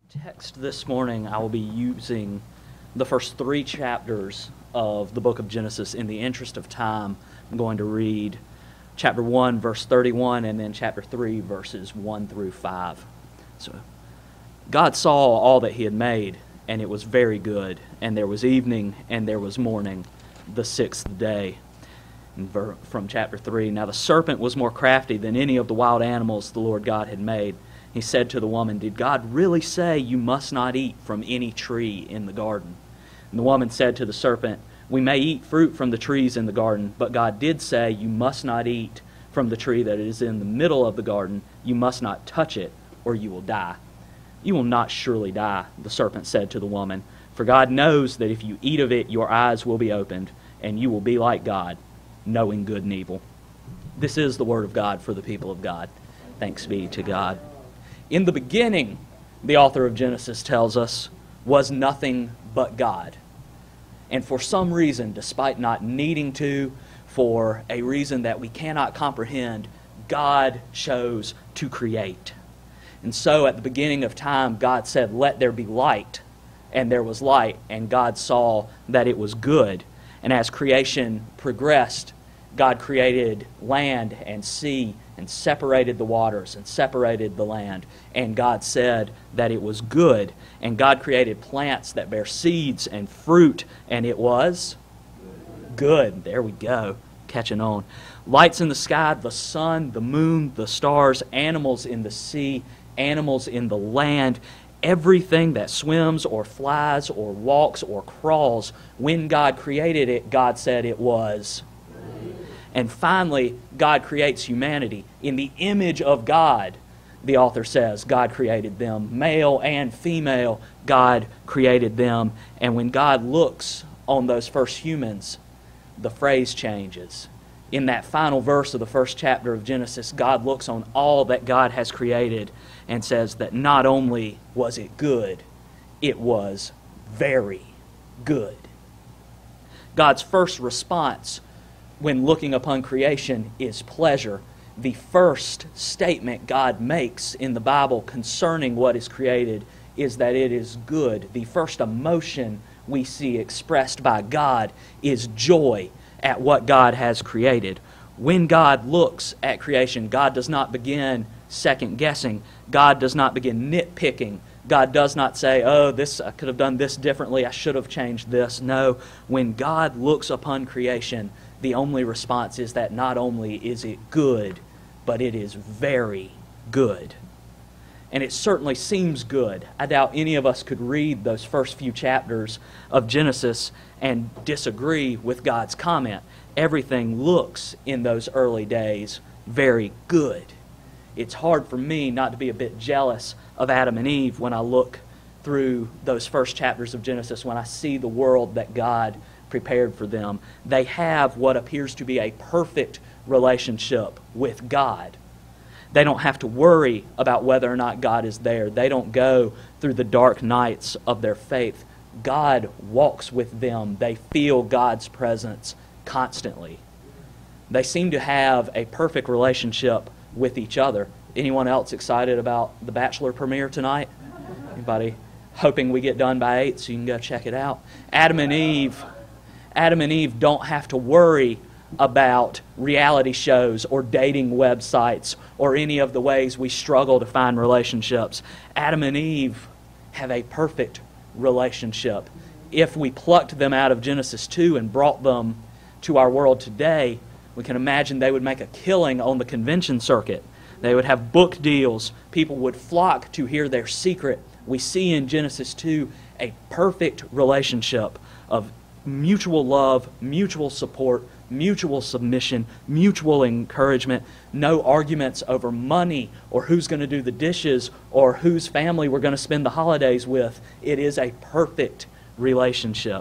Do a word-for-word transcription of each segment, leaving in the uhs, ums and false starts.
Text this morning, I will be using the first three chapters of the book of Genesis. In the interest of time, I'm going to read chapter one, verse thirty-one, and then chapter three, verses one through five. So, God saw all that he had made, and it was very good. And there was evening, and there was morning, the sixth day. And ver- from chapter three, now the serpent was more crafty than any of the wild animals the Lord God had made. He said to the woman, "Did God really say you must not eat from any tree in the garden?" And the woman said to the serpent, "We may eat fruit from the trees in the garden, but God did say you must not eat from the tree that is in the middle of the garden. You must not touch it, or you will die." "You will not surely die," the serpent said to the woman, "for God knows that if you eat of it, your eyes will be opened, and you will be like God, knowing good and evil." This is the word of God for the people of God. Thanks be to God. In the beginning, the author of Genesis tells us, was nothing but God. And for some reason, despite not needing to, for a reason that we cannot comprehend, God chose to create. And so at the beginning of time, God said, "Let there be light." And there was light, and God saw that it was good. And as creation progressed, God created land and sea and separated the waters and separated the land. And God said that it was good. And God created plants that bear seeds and fruit, and it was good. There we go, catching on. Lights in the sky, the sun, the moon, the stars, animals in the sea, animals in the land, everything that swims or flies or walks or crawls. When God created it, God said it was. And finally, God creates humanity. In the image of God, the author says, God created them. Male and female, God created them. And when God looks on those first humans, the phrase changes. In that final verse of the first chapter of Genesis, God looks on all that God has created and says that not only was it good, it was very good. God's first response when looking upon creation is pleasure. The first statement God makes in the Bible concerning what is created is that it is good. The first emotion we see expressed by God is joy at what God has created. When God looks at creation, God does not begin second guessing. God does not begin nitpicking. God does not say, "Oh, this I could have done this differently. I should have changed this." No, when God looks upon creation, the only response is that not only is it good, but it is very good. And it certainly seems good. I doubt any of us could read those first few chapters of Genesis and disagree with God's comment. Everything looks in those early days very good. It's hard for me not to be a bit jealous of Adam and Eve when I look through those first chapters of Genesis, when I see the world that God prepared for them. They have what appears to be a perfect relationship with God. They don't have to worry about whether or not God is there. They don't go through the dark nights of their faith. God walks with them. They feel God's presence constantly. They seem to have a perfect relationship with each other. Anyone else excited about the Bachelor premiere tonight? Anybody hoping we get done by eight so you can go check it out? Adam and Eve Adam and Eve don't have to worry about reality shows or dating websites or any of the ways we struggle to find relationships. Adam and Eve have a perfect relationship. If we plucked them out of Genesis two and brought them to our world today, we can imagine they would make a killing on the convention circuit. They would have book deals. People would flock to hear their secret. We see in Genesis two a perfect relationship of mutual love, mutual support, mutual submission, mutual encouragement, no arguments over money or who's going to do the dishes or whose family we're going to spend the holidays with. It is a perfect relationship.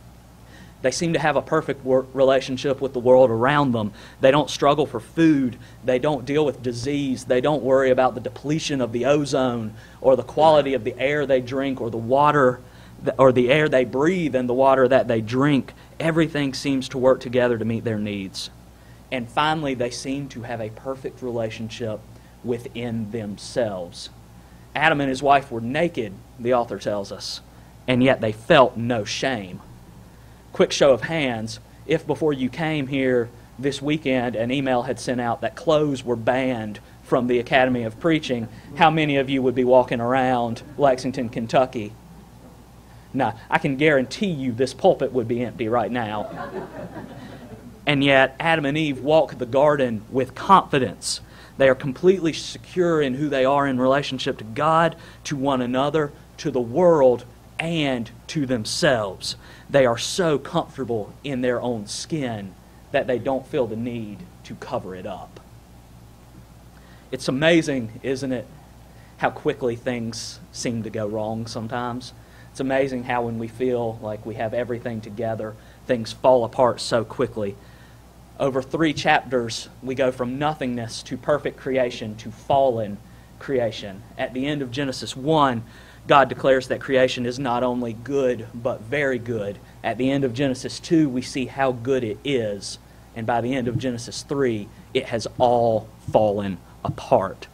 They seem to have a perfect wor- relationship with the world around them. They don't struggle for food. They don't deal with disease. They don't worry about the depletion of the ozone or the quality of the air they drink or the water or the air they breathe and the water that they drink. Everything seems to work together to meet their needs. And finally, they seem to have a perfect relationship within themselves. Adam and his wife were naked, the author tells us, and yet they felt no shame. Quick show of hands, if before you came here this weekend an email had sent out that clothes were banned from the Academy of Preaching, how many of you would be walking around Lexington, Kentucky? Now, I can guarantee you this pulpit would be empty right now. And yet, Adam and Eve walk the garden with confidence. They are completely secure in who they are in relationship to God, to one another, to the world, and to themselves. They are so comfortable in their own skin that they don't feel the need to cover it up. It's amazing, isn't it, how quickly things seem to go wrong sometimes. It's amazing how when we feel like we have everything together, things fall apart so quickly. Over three chapters, we go from nothingness to perfect creation to fallen creation. At the end of Genesis one, God declares that creation is not only good, but very good. At the end of Genesis two, we see how good it is. And by the end of Genesis three, it has all fallen apart.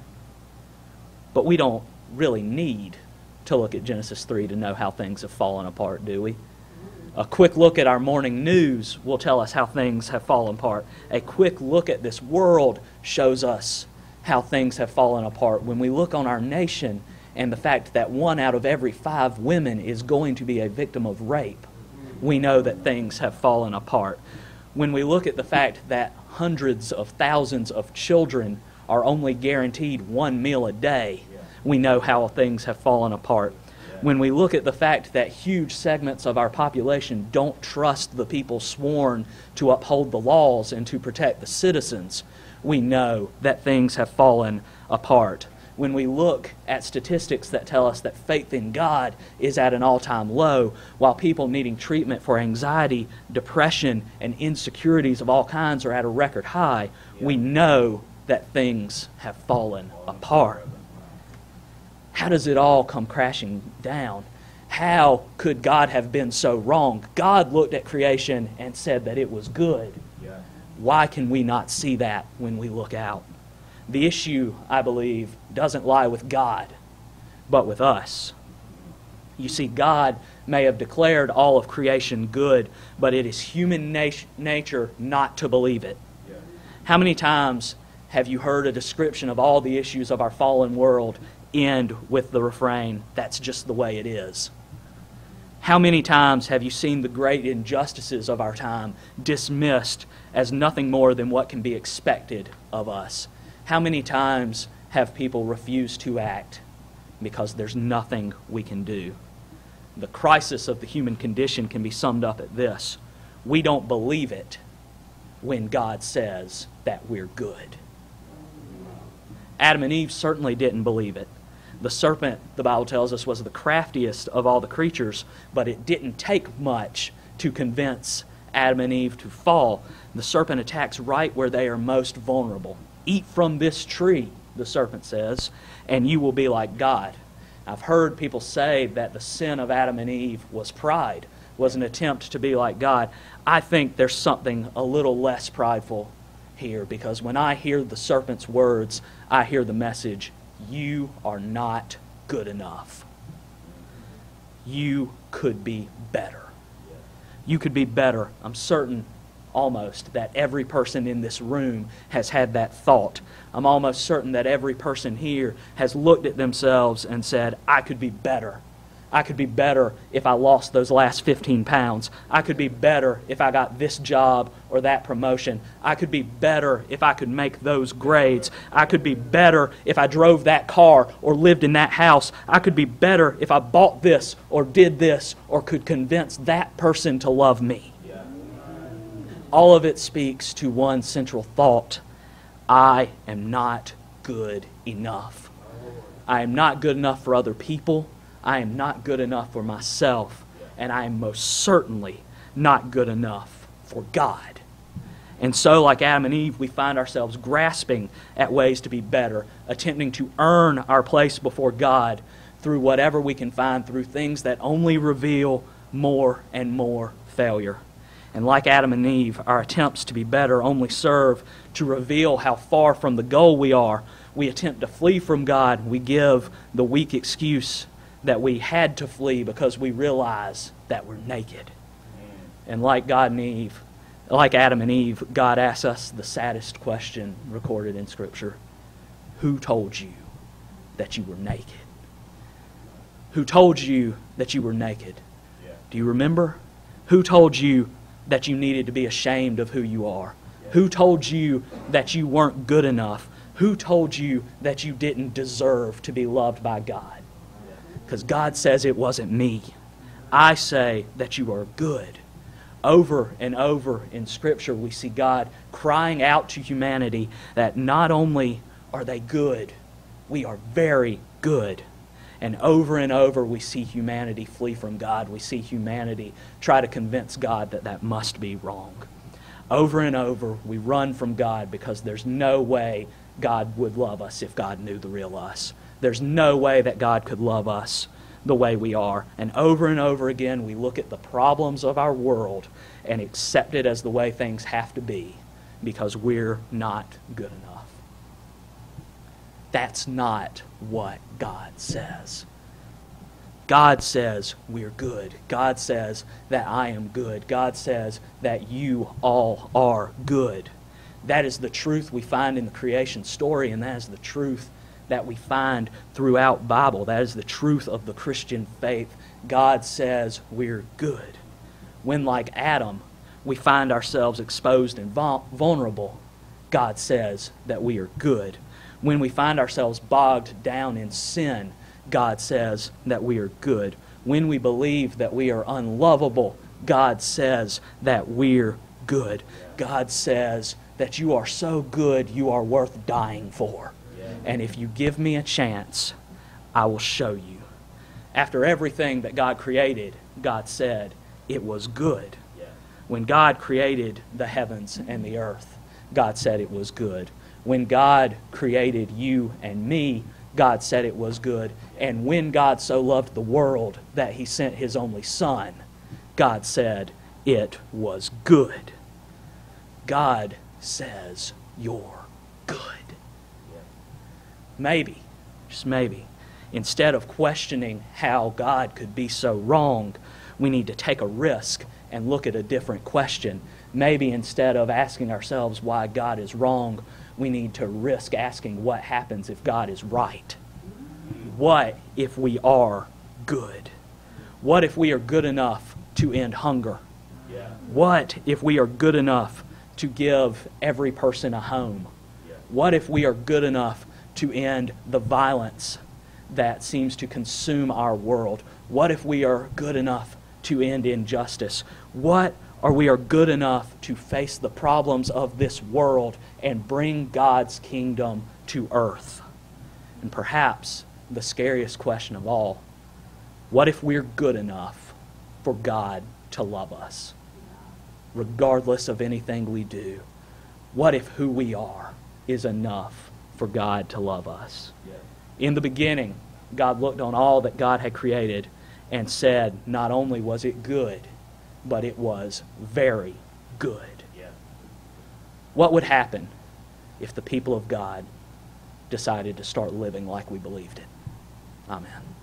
But we don't really need to look at Genesis three to know how things have fallen apart, do we? A quick look at our morning news will tell us how things have fallen apart. A quick look at this world shows us how things have fallen apart. When we look on our nation and the fact that one out of every five women is going to be a victim of rape, we know that things have fallen apart. When we look at the fact that hundreds of thousands of children are only guaranteed one meal a day, we know how things have fallen apart. When we look at the fact that huge segments of our population don't trust the people sworn to uphold the laws and to protect the citizens, we know that things have fallen apart. When we look at statistics that tell us that faith in God is at an all-time low, while people needing treatment for anxiety, depression, and insecurities of all kinds are at a record high, we know that things have fallen apart. How does it all come crashing down? How could God have been so wrong? God looked at creation and said that it was good. Yeah. Why can we not see that when we look out? The issue, I believe, doesn't lie with God, but with us. You see, God may have declared all of creation good, but it is human nat- nature not to believe it. Yeah. How many times have you heard a description of all the issues of our fallen world end with the refrain, "That's just the way it is"? How many times have you seen the great injustices of our time dismissed as nothing more than what can be expected of us? How many times have people refused to act because there's nothing we can do? The crisis of the human condition can be summed up at this: we don't believe it when God says that we're good. Adam and Eve certainly didn't believe it. The serpent, the Bible tells us, was the craftiest of all the creatures, but it didn't take much to convince Adam and Eve to fall. The serpent attacks right where they are most vulnerable. "Eat from this tree," the serpent says, "and you will be like God." I've heard people say that the sin of Adam and Eve was pride, was an attempt to be like God. I think there's something a little less prideful here, because when I hear the serpent's words, I hear the message, you are not good enough. You could be better. You could be better. I'm certain almost that every person in this room has had that thought. I'm almost certain that every person here has looked at themselves and said, I could be better. I could be better if I lost those last fifteen pounds. I could be better if I got this job or that promotion. I could be better if I could make those grades. I could be better if I drove that car or lived in that house. I could be better if I bought this or did this or could convince that person to love me. All of it speaks to one central thought: I am not good enough. I am not good enough for other people. I am not good enough for myself, and I am most certainly not good enough for God. And so, like Adam and Eve, we find ourselves grasping at ways to be better, attempting to earn our place before God through whatever we can find, through things that only reveal more and more failure. And like Adam and Eve, our attempts to be better only serve to reveal how far from the goal we are, we attempt to flee from God, we give the weak excuse that we had to flee because we realize that we're naked. And like God and Eve, like Adam and Eve, God asks us the saddest question recorded in Scripture. Who told you that you were naked? Who told you that you were naked? Yeah. Do you remember? Who told you that you needed to be ashamed of who you are? Yeah. Who told you that you weren't good enough? Who told you that you didn't deserve to be loved by God? Because God says it wasn't me. I say that you are good. Over and over in Scripture, we see God crying out to humanity that not only are they good, we are very good. And over and over, we see humanity flee from God. We see humanity try to convince God that that must be wrong. Over and over, we run from God because there's no way God would love us if God knew the real us. There's no way that God could love us the way we are. And over and over again, we look at the problems of our world and accept it as the way things have to be because we're not good enough. That's not what God says. God says we're good. God says that I am good. God says that you all are good. That is the truth we find in the creation story, and that is the truth that we find throughout the Bible. That is the truth of the Christian faith. God says we're good. When, like Adam, we find ourselves exposed and vulnerable, God says that we are good. When we find ourselves bogged down in sin, God says that we are good. When we believe that we are unlovable, God says that we're good. God says that you are so good, you are worth dying for. And if you give me a chance, I will show you. After everything that God created, God said it was good. When God created the heavens and the earth, God said it was good. When God created you and me, God said it was good. And when God so loved the world that He sent His only Son, God said it was good. God says you're good. Maybe, just maybe, instead of questioning how God could be so wrong, we need to take a risk and look at a different question. Maybe instead of asking ourselves why God is wrong, we need to risk asking what happens if God is right. What if we are good? What if we are good enough to end hunger? Yeah. What if we are good enough to give every person a home? Yeah. What if we are good enough to end the violence that seems to consume our world? What if we are good enough to end injustice? What or we are good enough to face the problems of this world and bring God's kingdom to earth? And perhaps the scariest question of all, what if we're good enough for God to love us, regardless of anything we do? What if who we are is enough for God to love us? In the beginning, God looked on all that God had created and said, not only was it good, but it was very good. Yeah. What would happen if the people of God decided to start living like we believed it? Amen.